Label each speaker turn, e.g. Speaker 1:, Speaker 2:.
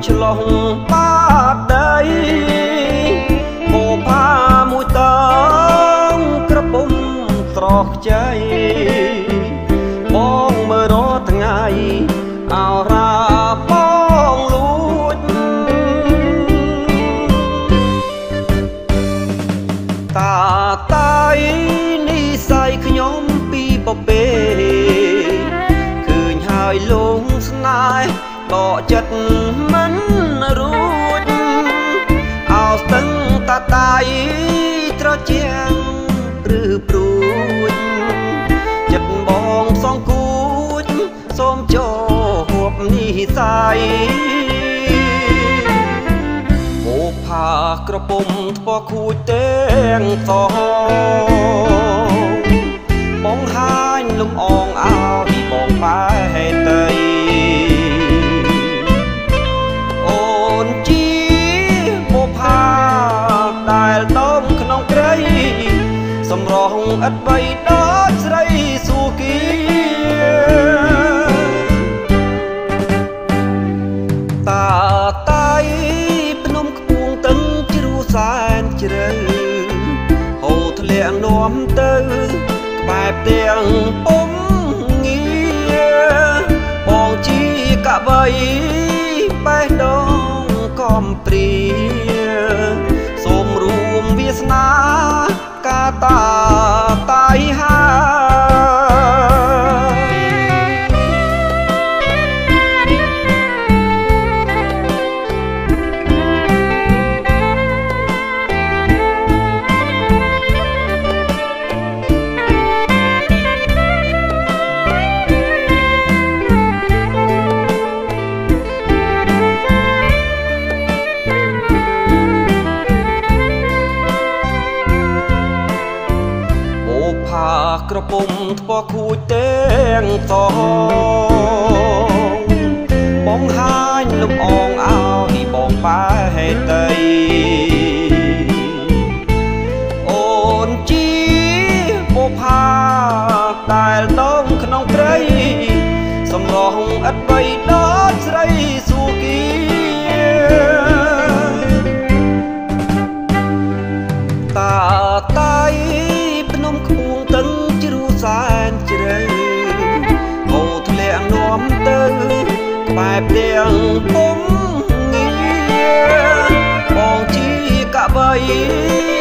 Speaker 1: ឆ្លងបាតដីបោផាមួយតងក្រពុំស្រស់ខ្ចីបងមើលរាល់ថ្ងៃអោរាបងលួចតាតៃនិស័យខ្ញុំពីបពេឃើញហើយលងស្នេហ៍បកចិត្តមិនរួចអោស្ទឹងតាតៃត្រជាងព្រឺព្រួចចិត្តបងសងគួចសូមចូលហួបនិស័យអូផាក្រពុំថ្ពខួចទាំងសងបងហាញលំអងអោយបងបែតីអូនជីបុផាដែលតមក្នុងព្រៃសម្រងឥតបីដល់ស្រីស៊ូគីតាតៃភ្នំខ្ពងតឹងជ្រោះសែនជ្រៅហូរធ្លាក់នាំទៅក្បែរផ្ទាំងពុំងារបងជីកបៃបេះដូងកំព្រាសូមរួមវាសនាកាតាតៃហាក្រពុំថ្ពខួចទាំងសងបងហាញលំអងអោយបងបែតីអូនជីបុផាដែលតងក្នុងព្រៃសម្រងឥតបីដល់ស្រីស៊ូគីតាតៃភ្នំខ្ពងតឹងសែនជ្រៅហូរធ្លាក់នាំទៅក្បែរផ្ទាំងពុំងារបងជីកបៃ